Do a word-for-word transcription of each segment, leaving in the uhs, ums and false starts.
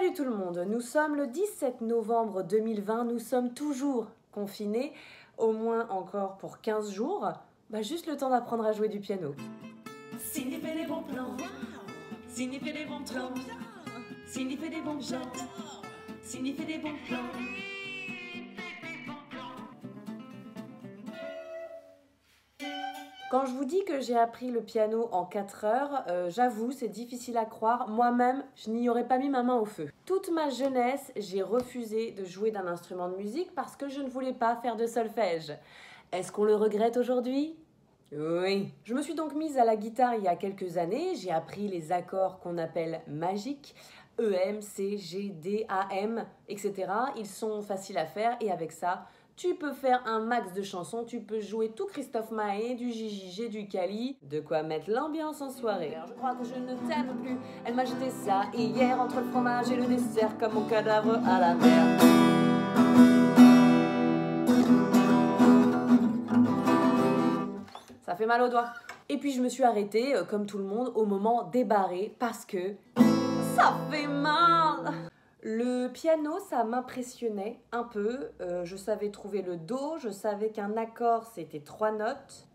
Salut tout le monde, nous sommes le dix-sept novembre deux mille vingt, nous sommes toujours confinés, au moins encore pour quinze jours, bah juste le temps d'apprendre à jouer du piano. Cindy fait des bons plans, Cindy fait des bons plans, Cindy fait des bons plans, Cindy fait des bons plans. Quand je vous dis que j'ai appris le piano en quatre heures, euh, j'avoue, c'est difficile à croire. Moi-même, je n'y aurais pas mis ma main au feu. Toute ma jeunesse, j'ai refusé de jouer d'un instrument de musique parce que je ne voulais pas faire de solfège. Est-ce qu'on le regrette aujourd'hui ? Oui. Je me suis donc mise à la guitare il y a quelques années. J'ai appris les accords qu'on appelle magiques. E, M, C, G, D, A, M, et cetera. Ils sont faciles à faire et avec ça, tu peux faire un max de chansons, tu peux jouer tout Christophe Maé, du J J G, du Cali, de quoi mettre l'ambiance en soirée. Je crois que je ne t'aime plus, elle m'a jeté ça hier entre le fromage et le dessert comme mon cadavre à la mer. Ça fait mal aux doigts. Et puis je me suis arrêtée, comme tout le monde, au moment débarré parce que ça fait mal. Le piano, ça m'impressionnait un peu. Euh, je savais trouver le do, je savais qu'un accord, c'était trois notes.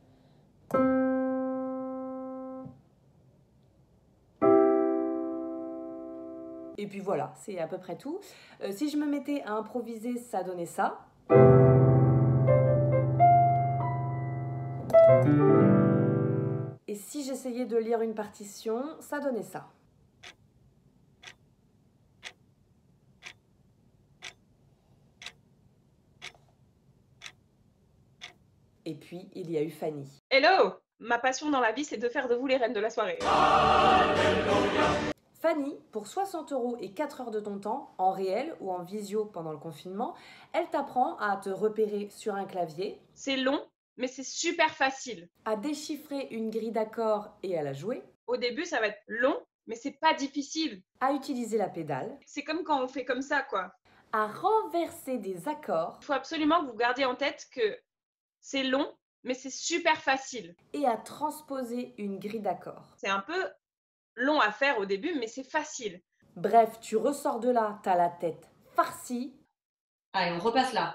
Et puis voilà, c'est à peu près tout. Euh, si je me mettais à improviser, ça donnait ça. Et si j'essayais de lire une partition, ça donnait ça. Et puis, il y a eu Fanny. Hello! Ma passion dans la vie, c'est de faire de vous les reines de la soirée. Fanny, pour soixante euros et quatre heures de ton temps, en réel ou en visio pendant le confinement, elle t'apprend à te repérer sur un clavier. C'est long, mais c'est super facile. À déchiffrer une grille d'accords et à la jouer. Au début, ça va être long, mais c'est pas difficile. À utiliser la pédale. C'est comme quand on fait comme ça, quoi. À renverser des accords. Il faut absolument que vous gardiez en tête que c'est long, mais c'est super facile. Et à transposer une grille d'accords. C'est un peu long à faire au début, mais c'est facile. Bref, tu ressors de là, t'as la tête farcie. Allez, on repasse là.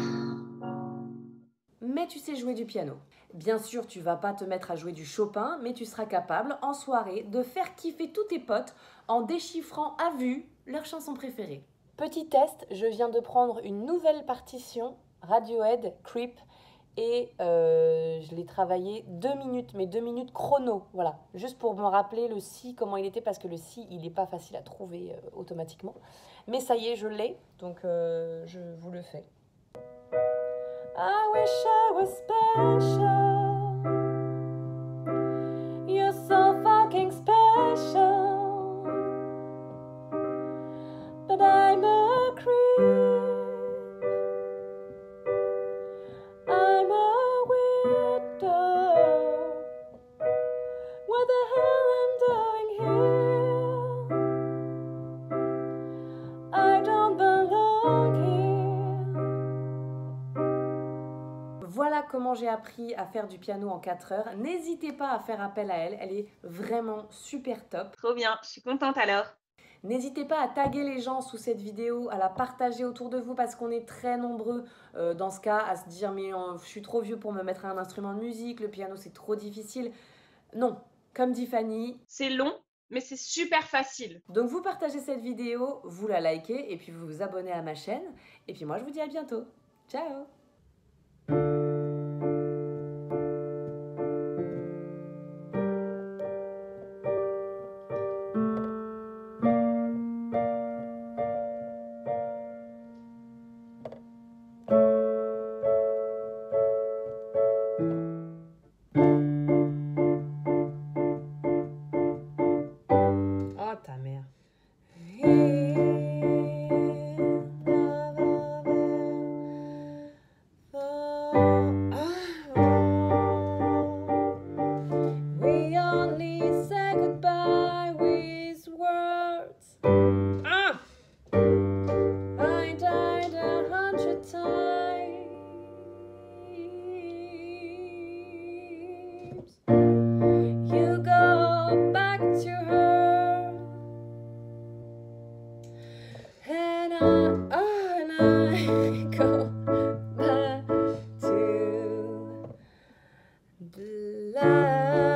Mais tu sais jouer du piano. Bien sûr, tu vas pas te mettre à jouer du Chopin, mais tu seras capable, en soirée, de faire kiffer tous tes potes en déchiffrant à vue leurs chansons préférées. Petit test, je viens de prendre une nouvelle partition, Radiohead, Creep, et euh, je l'ai travaillé deux minutes, mais deux minutes chrono, voilà. Juste pour me rappeler le si, comment il était, parce que le si, il n'est pas facile à trouver euh, automatiquement. Mais ça y est, je l'ai, donc euh, je vous le fais. I wish I was special. You're so fucking special. But I'm a creep. I'm a weirdo. What the hell I'm doing here? I don't belong here. Voilà comment j'ai appris à faire du piano en quatre heures. N'hésitez pas à faire appel à elle, elle est vraiment super top. Trop bien, je suis contente alors. N'hésitez pas à taguer les gens sous cette vidéo, à la partager autour de vous parce qu'on est très nombreux euh, dans ce cas à se dire mais euh, je suis trop vieux pour me mettre à un instrument de musique, le piano c'est trop difficile. Non, comme dit Fanny, c'est long, mais c'est super facile. Donc vous partagez cette vidéo, vous la likez et puis vous vous abonnez à ma chaîne. Et puis moi je vous dis à bientôt. Ciao! Oh ta mère. Oh And I, oh, and I go back to black.